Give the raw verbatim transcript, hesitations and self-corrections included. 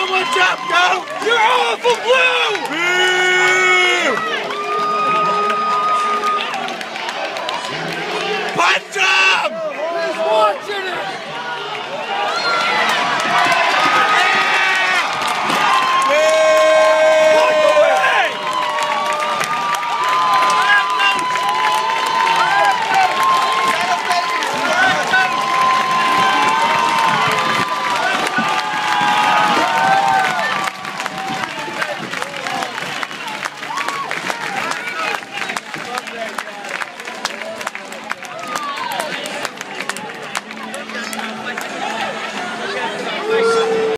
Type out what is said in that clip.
Someone jump, go! You're awful blue! Punch him! He's watching it!